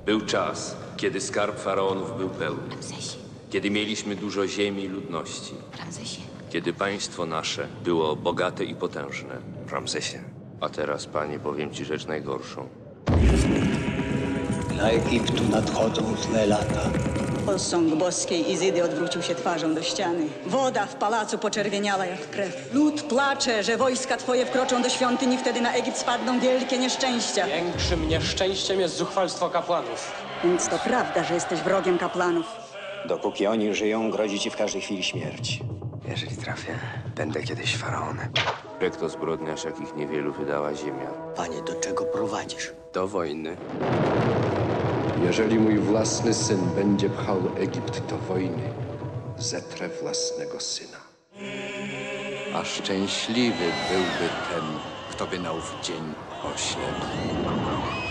Był czas, kiedy skarb faraonów był pełny. Ramzesie, Kiedy mieliśmy dużo ziemi i ludności. Ramzesie. Kiedy państwo nasze było bogate i potężne. Ramzesie. A teraz, panie, powiem ci rzecz najgorszą. Dla Egiptu nadchodzą złe lata. Posąg boskiej Izydy odwrócił się twarzą do ściany. Woda w pałacu poczerwieniała jak krew. Lud płacze, że wojska twoje wkroczą do świątyni, wtedy na Egipt spadną wielkie nieszczęścia. Większym nieszczęściem jest zuchwalstwo kapłanów. Więc to prawda, że jesteś wrogiem kaplanów. Dopóki oni żyją, grozi ci w każdej chwili śmierć. Jeżeli trafię, będę kiedyś faraonem. Brek to zbrodniarz, jakich niewielu wydała ziemia. Panie, do czego prowadzisz? Do wojny. Jeżeli mój własny syn będzie pchał Egipt do wojny, zetrę własnego syna. A szczęśliwy byłby ten, kto by na ów dzień oślepł.